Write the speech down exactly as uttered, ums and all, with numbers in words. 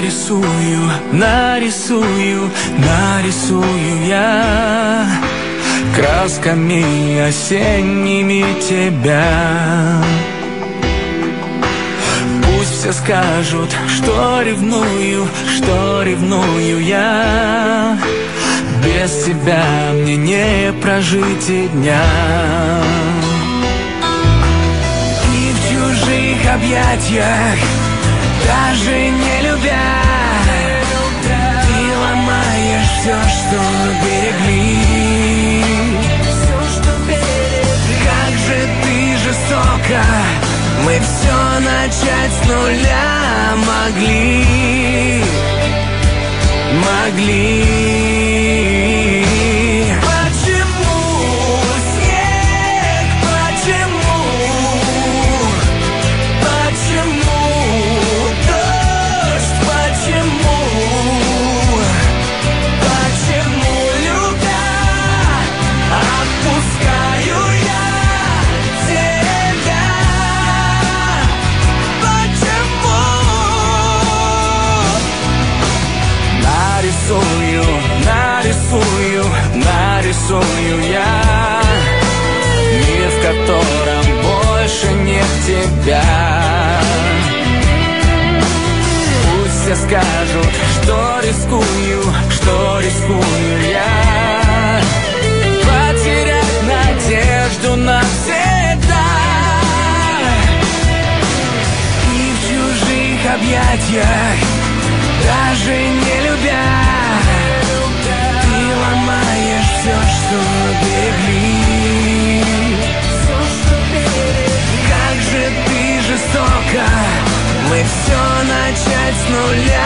нарисую, нарисую, нарисую я красками осенними тебя. Пусть все скажут, что ревную, что ревную я. Без тебя мне не прожить и дня. И в чужих объятиях, даже не любя, ты ломаешь все, что берегли. Как же ты жестоко, мы все начать с нуля могли, могли. Нарисую, нарисую, нарисую я мир, в котором больше нет тебя. Пусть все скажут, что рискую, что рискую я потерять надежду навсегда. И в чужих объятиях, даже не любя, ты ломаешь все, что берегли. Как же ты жестоко, мы все начать с нуля